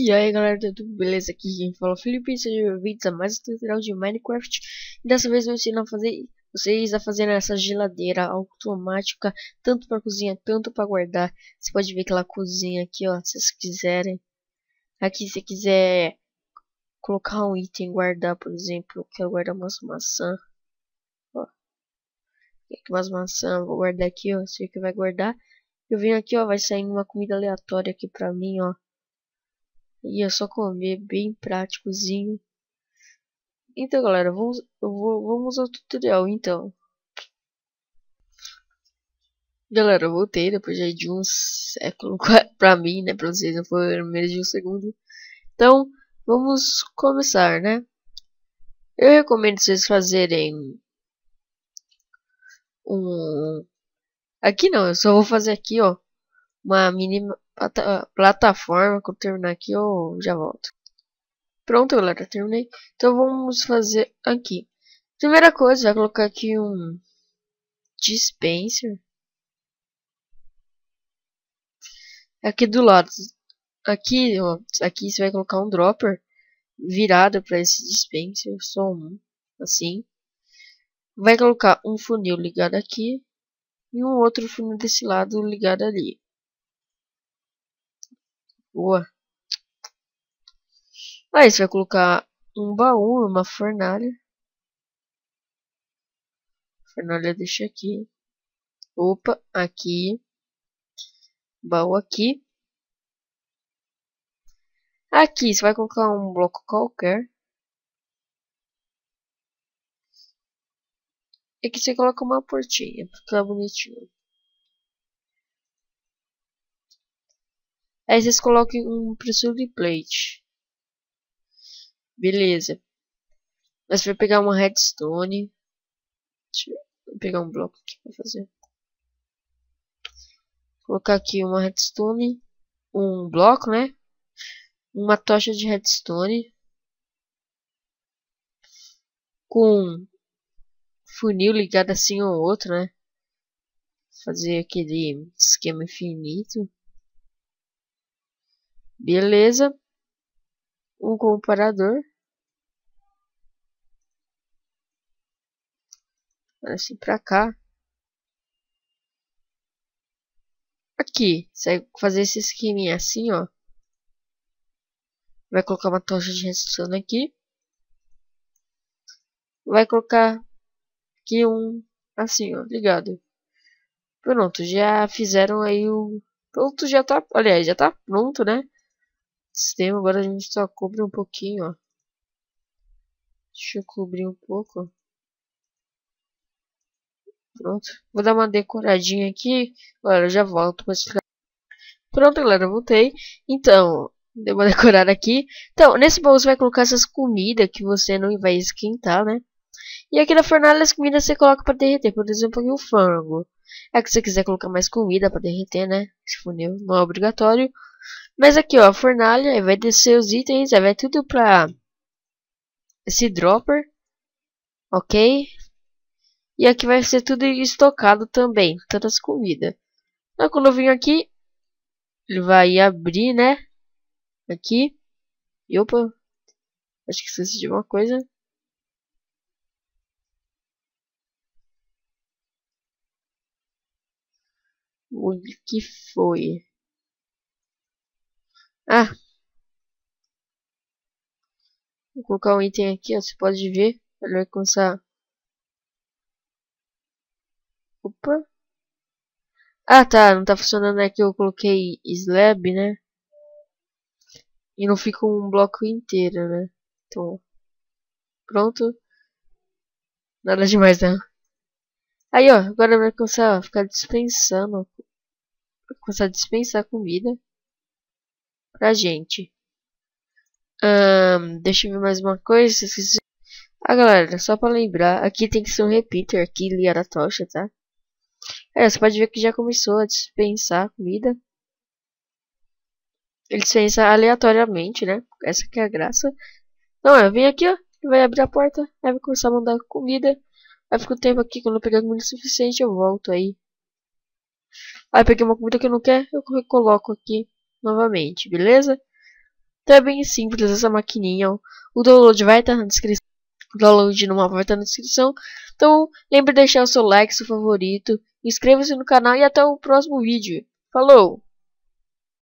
E aí galera, tudo beleza? Aqui quem fala é o Felipe, sejam bem-vindos a mais um tutorial de Minecraft. E dessa vez eu ensino vocês a fazer essa geladeira automática, tanto para cozinhar, tanto para guardar. Você pode ver que ela cozinha aqui, ó, se vocês quiserem. Aqui se quiser colocar um item, guardar, por exemplo, eu quero guardar umas maçãs. Ó, aqui umas maçãs, vou guardar aqui, ó, você que vai guardar. Eu venho aqui, ó, vai sair uma comida aleatória aqui pra mim, ó. E é só comer, bem práticozinho. Então galera, vamos ao tutorial então. Galera, eu voltei depois de um século pra mim, né? Pra vocês não foi menos de um segundo. Então, vamos começar, né? Eu recomendo vocês fazerem aqui não, eu só vou fazer aqui, ó, uma mini plataforma. Quando eu terminar aqui eu já volto. Pronto galera, terminei. Então vamos fazer aqui. Primeira coisa, vai colocar aqui um dispenser. Aqui do lado, aqui, ó, aqui você vai colocar um dropper virado para esse dispenser, só um, assim. Vai colocar um funil ligado aqui e um outro funil desse lado ligado ali. Boa. Aí você vai colocar um baú, uma fornalha. Fornalha deixa aqui. Opa, aqui. Baú aqui. Aqui você vai colocar um bloco qualquer. E aqui você coloca uma portinha pra ficar bonitinho. Aí vocês colocam um pressure plate. Beleza. Mas você vai pegar uma redstone. Deixa eu pegar um bloco aqui pra fazer. Colocar aqui uma redstone. Um bloco, né? Uma tocha de redstone. Com funil ligado assim ao outro, né? Fazer aquele esquema infinito. Beleza. Um comparador. Assim pra cá. Aqui. Você vai fazer esse esqueminha assim, ó. Vai colocar uma tocha de redstone aqui. Vai colocar aqui um assim, ó, ligado. Pronto, já fizeram aí o... Pronto, já tá... Aliás, já tá pronto, né? Sistema, agora a gente só cobre um pouquinho, ó. Deixa eu cobrir um pouco. Pronto. Vou dar uma decoradinha aqui. Agora eu já volto pra explicar. Pronto, galera, voltei. Então, deu uma decorada aqui. Então, nesse baú você vai colocar essas comidas que você não vai esquentar, né? E aqui na fornalha as comidas você coloca para derreter. Por exemplo, aqui o frango. É que se você quiser colocar mais comida para derreter, né? Esse funil não é obrigatório. Mas aqui, ó, a fornalha, aí vai descer os itens, aí vai tudo pra esse dropper. Ok? E aqui vai ser tudo estocado também, todas as comidas. Então, quando eu vim aqui, ele vai abrir, né? Aqui. E opa, acho que esqueci de uma coisa. O que foi? Ah, vou colocar um item aqui, ó, você pode ver. Ele vai começar. Opa. Ah, tá, não tá funcionando aqui. Eu coloquei slab, né? E não fica um bloco inteiro, né? Então, pronto. Nada demais, não. Aí, ó, agora vai começar a ficar dispensando. Vai começar a dispensar comida pra gente. Deixa eu ver mais uma coisa. Esqueci. Ah, galera, só pra lembrar, aqui tem que ser um repeater aqui ligado à tocha, tá? É, você pode ver que já começou a dispensar comida. Ele dispensa aleatoriamente, né? Essa que é a graça. Não, eu vim aqui, ó. Ele vai abrir a porta. Aí vai começar a mandar comida. Aí fica o tempo aqui. Quando eu pegar comida suficiente, eu volto aí. Aí peguei uma comida que eu não quero. Eu coloco aqui novamente, beleza? Então é bem simples essa maquininha. Ó. O download vai estar na descrição. O download no mapa vai estar na descrição. Então lembre de deixar o seu like, seu favorito. Inscreva-se no canal e até o próximo vídeo. Falou!